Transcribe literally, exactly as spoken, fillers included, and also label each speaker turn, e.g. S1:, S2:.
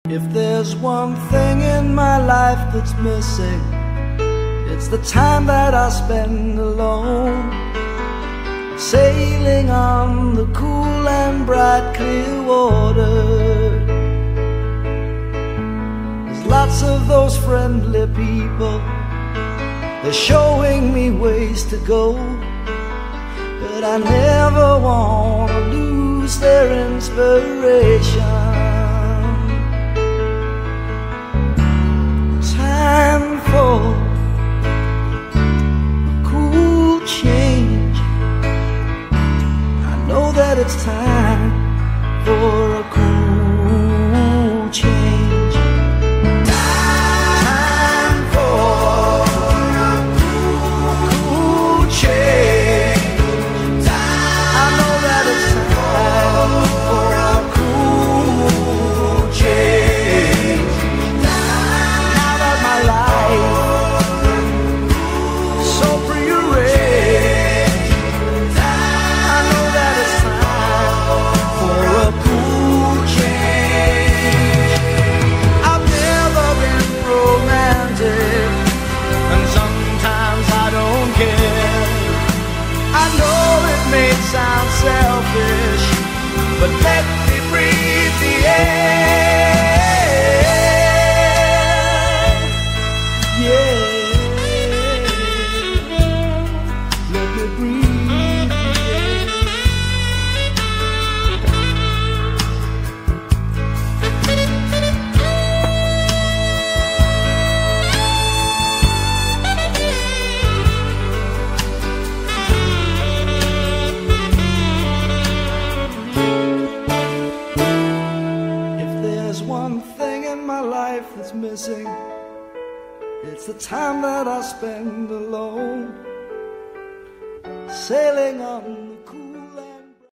S1: If there's one thing in my life that's missing, it's the time that I spend alone, sailing on the cool and bright clear water. There's lots of those friendly people, they're showing me ways to go, but I never want to lose their inspiration. Time for a cool change. I know that it's time for a cool change. Time for a cool, cool change. I know that it's time for a cool change. Now that my life is so prearranged, I know that it's time for a cool change. I've never been romantic, and sometimes I don't care. I know it may sound selfish, but let me breathe the air. Yeah, let me breathe the air. If there's one thing in my life that's missing, it's the time that I spend alone, sailing on